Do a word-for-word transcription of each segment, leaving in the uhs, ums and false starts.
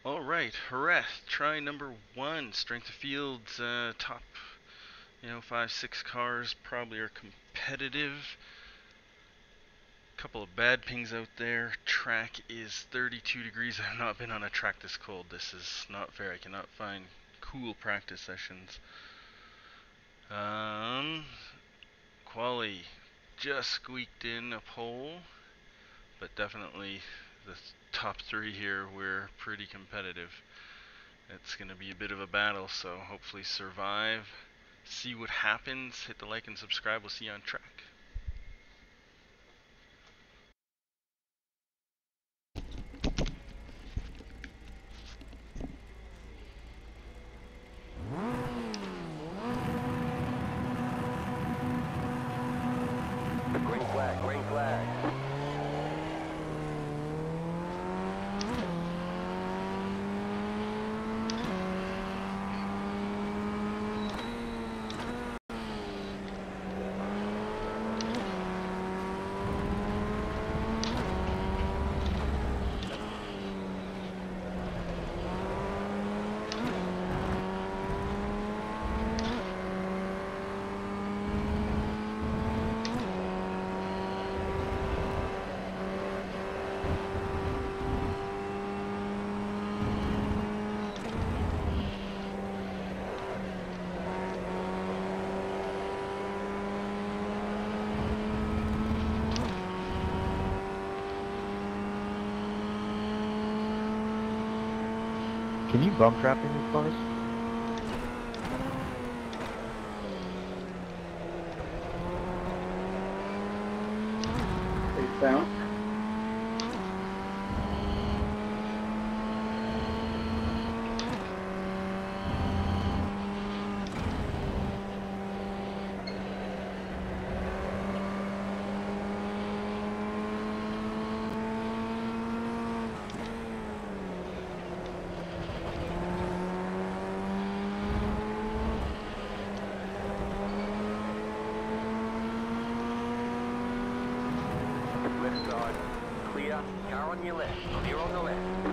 Alright, Hareth, try number one. Strength of fields, uh, top, you know, five, six cars probably are competitive. Couple of bad pings out there. Track is thirty-two degrees. I have not been on a track this cold. This is not fair. I cannot find cool practice sessions. Um, quali just squeaked in a pole, but definitely the top three here we're pretty competitive. It's going to be a bit of a battle, so hopefully survive. See what happens. Hit the like and subscribe. We'll see you on track. Green flag, green flag. Can you bump trap in these cars? Face down. Left side, clear. Car on your left, clear on the left.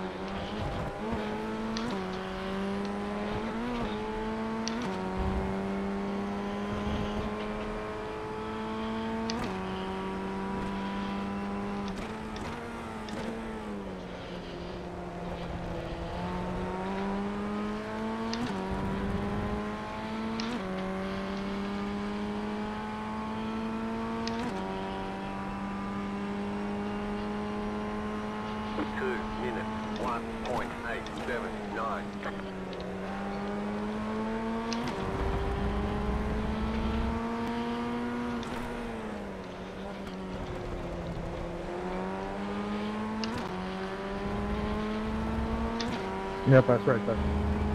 Two minutes, one point eight seven nine. Yep, that's right. That's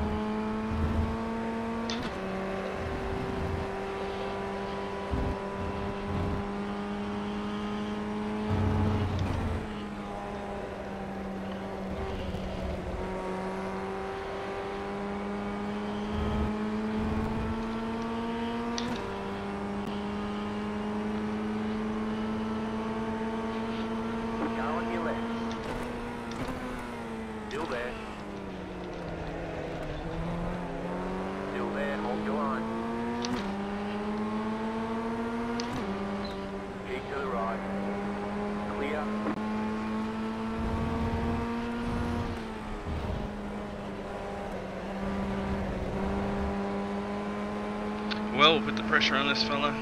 Car on your left. Still there. Still there, hold your line. Keep to the right. Clear. Well, put the pressure on this fella.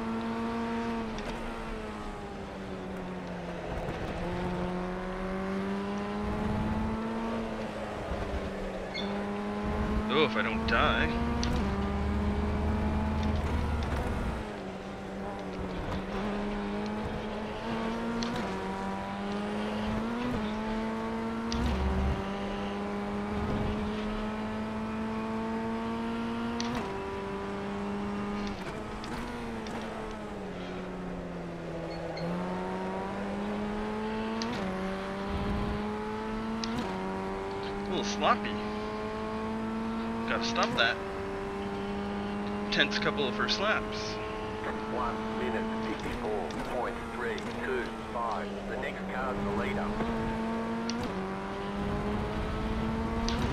Oh, if I don't die. A little sloppy. Gotta stop that. Tense couple of first laps. One minute, fifty-four point three two five. The next car's the leader.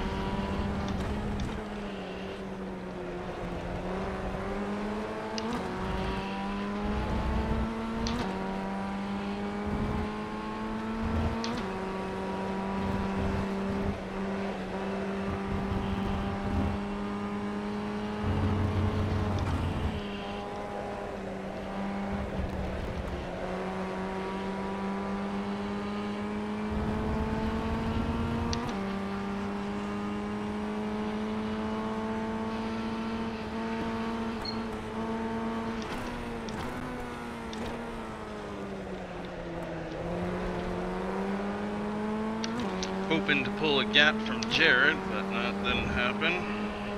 hoping to pull a gap from Jared, but that didn't happen.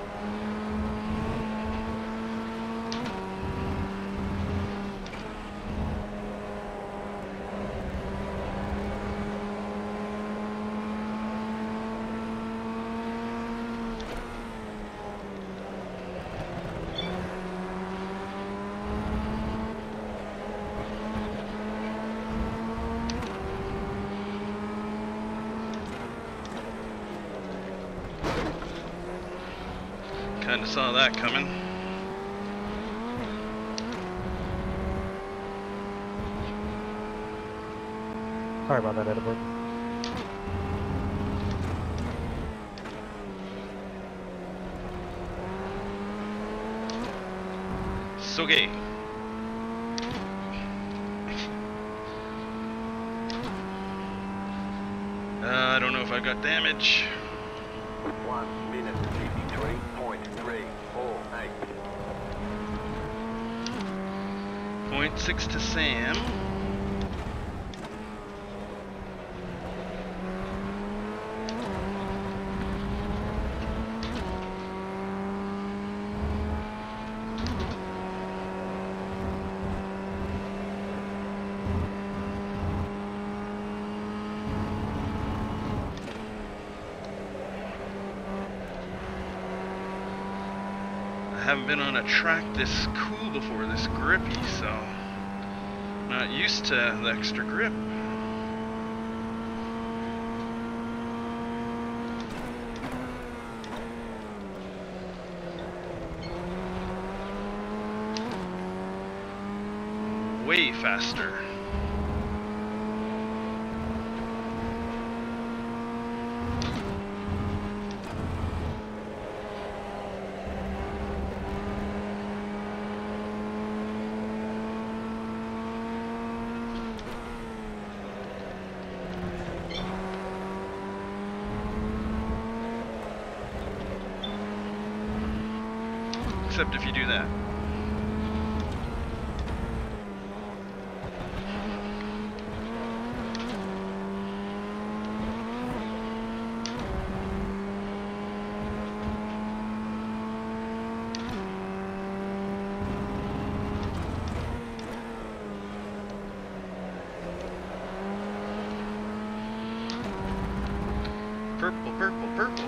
Kinda saw that coming. Sorry about that, Edinburgh. It's okay. Uh, I don't know if I've got damage. One minute fifty-three point three four eight. Point six to Sam. I haven't been on a track this cool before, this grippy, so not used to the extra grip. Way faster. Except if you do that. Purple, purple, purple.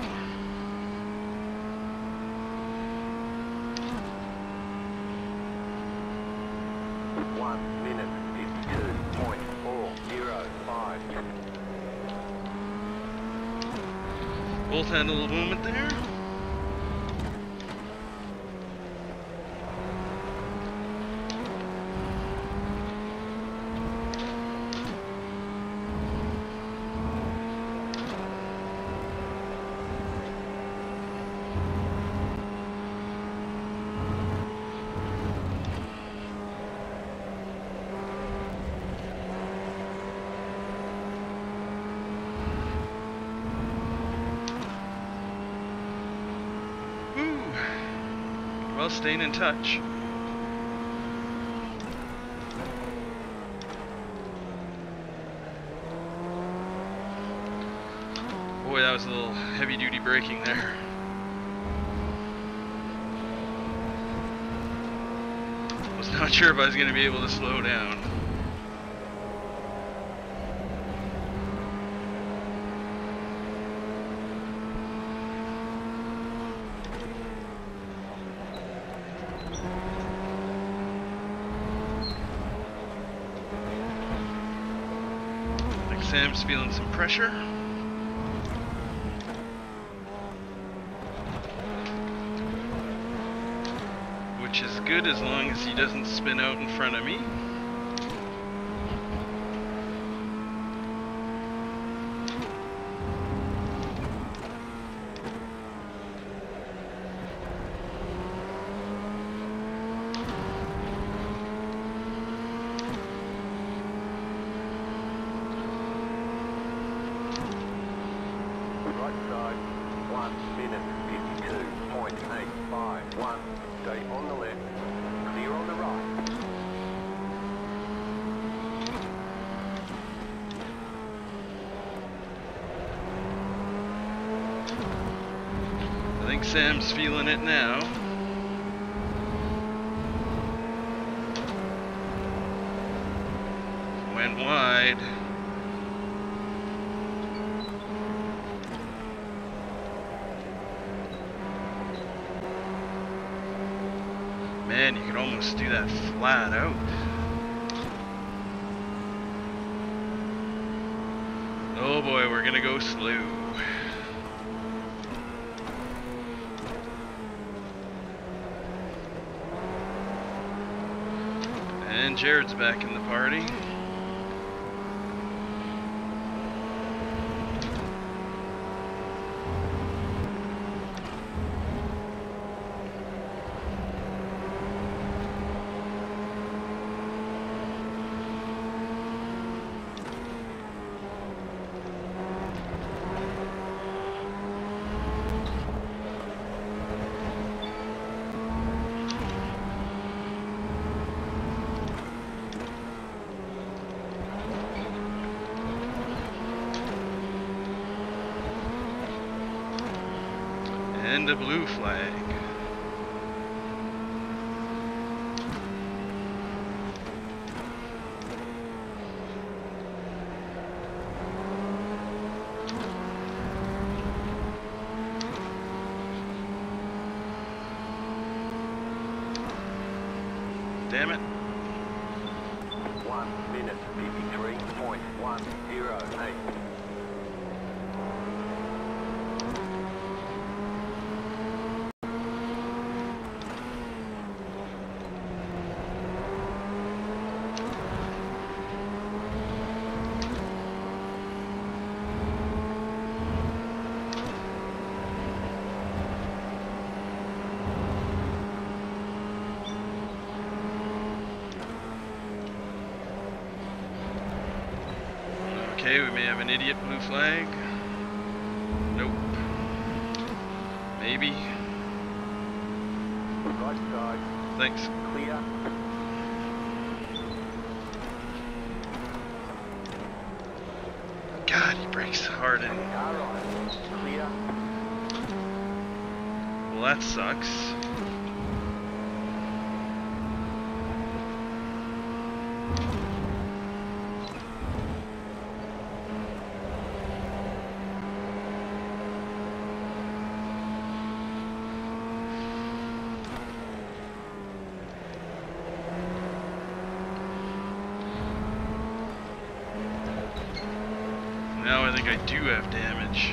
One minute fifty-two point four zero five. Both had a little movement there. Well, staying in touch. Boy, that was a little heavy-duty braking there. Was not sure if I was going to be able to slow down. Sam's feeling some pressure. Which is good as long as he doesn't spin out in front of me. Right side, one minute fifty-two point eight five one. Stay on the left, clear on the right. think Sam's feeling it now. Went wide. Man, you could almost do that flat out. Oh boy, we're gonna go slow. And Jared's back in the party. And a blue flag. Damn it. One minute fifty-three point one zero eight. Okay, we may have an idiot blue flag. Nope. Maybe. Right side, Thanks. clear. God, he brakes hard and Car right, clear. well, that sucks. Now I think I do have damage.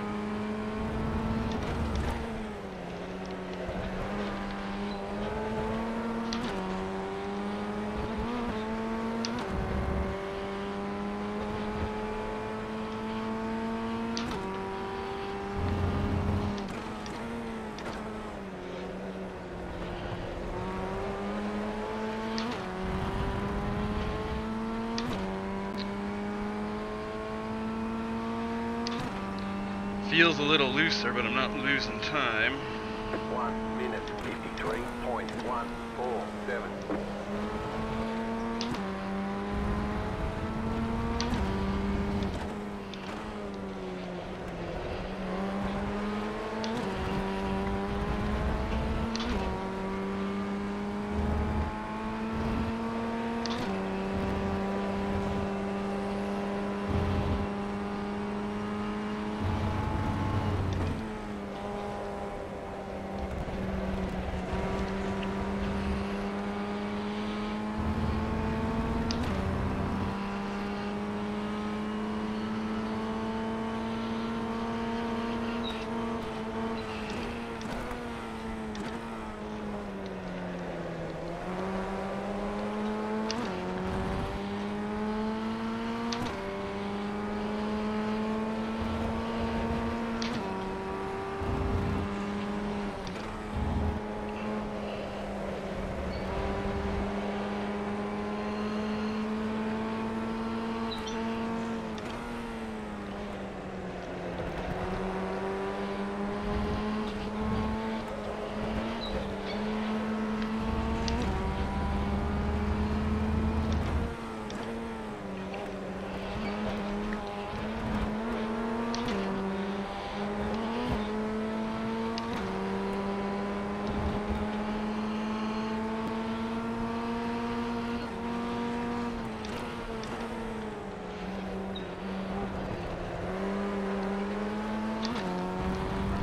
Feels a little looser, but I'm not losing time. One minute fifty-three point one four seven.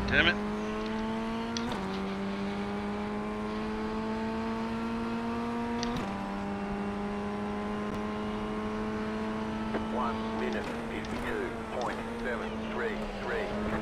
Damn it. One minute fifty-two point seven three three.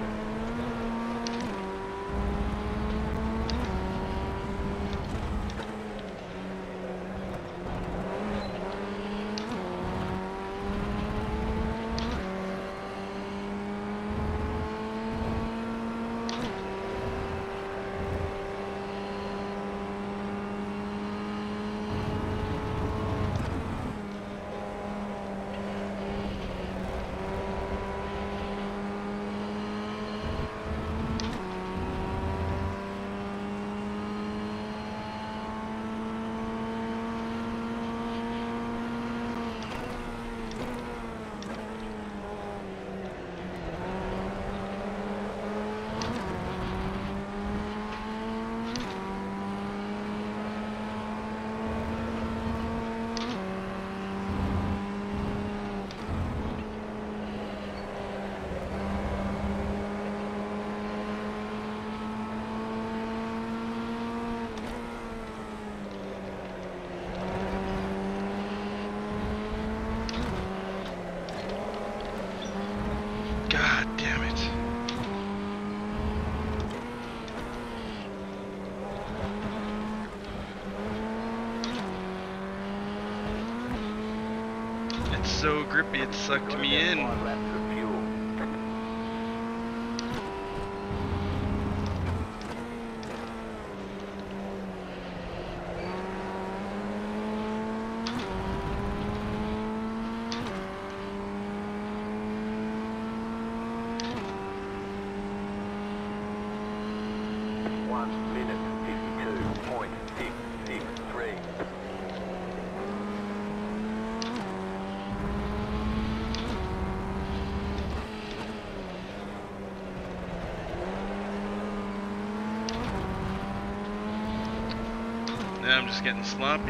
God damn it. It's so grippy, it sucked me in. Five laps of fuel. One minute fifty-two point six six three. Now I'm just getting sloppy.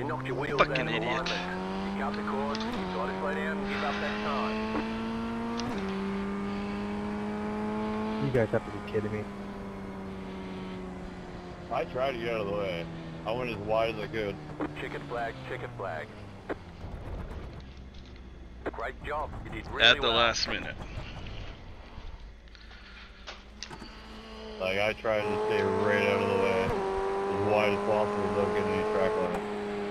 You knocked your wheels Fucking out of idiot. alignment. You cut the course, you've got to slow down and give up that time. You guys have to be kidding me. I tried to get out of the way. I went as wide as I could. Checkered flag, checkered flag. Great job. You did really At the well. last minute. Like, I tried to stay right out of the way, as wide as possible without getting any track limits.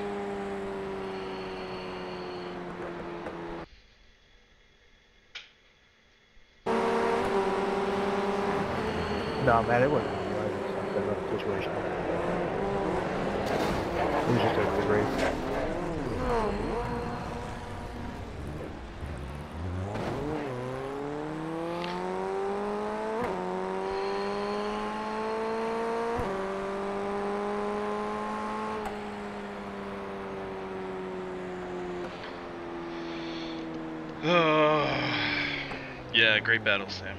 No, man, it wasn't me. I was just in a situation. It was just a good race. Oh, yeah, great battle, Sam.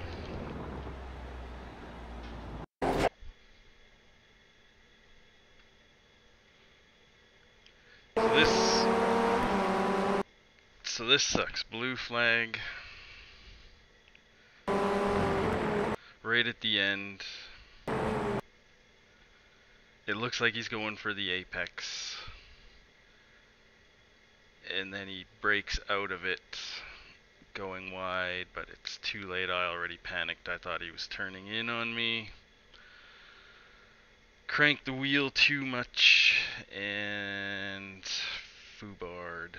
So this, so this sucks. Blue flag. Right at the end. It looks like he's going for the apex. And then he breaks out of it, going wide, but it's too late. I already panicked. I thought he was turning in on me. Cranked the wheel too much and foobarred.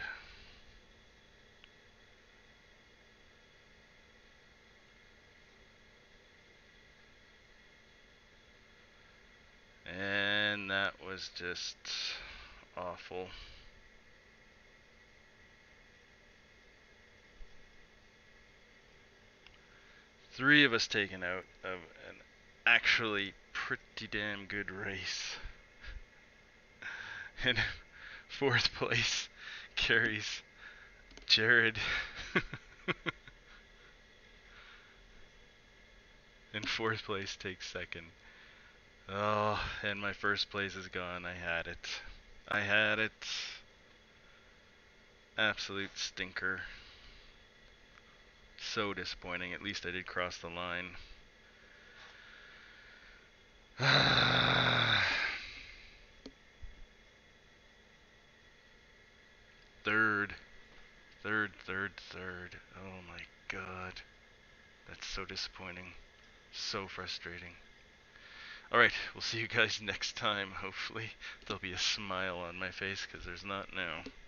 And that was just awful. Three of us taken out of an actually pretty damn good race. And fourth place carries Jared. And fourth place takes second. Oh, and my first place is gone. I had it. I had it. Absolute stinker. So disappointing. At least I did cross the line. Third. Third, third, third. Oh my god. That's so disappointing. So frustrating. Alright, we'll see you guys next time. Hopefully there'll be a smile on my face, because there's not now.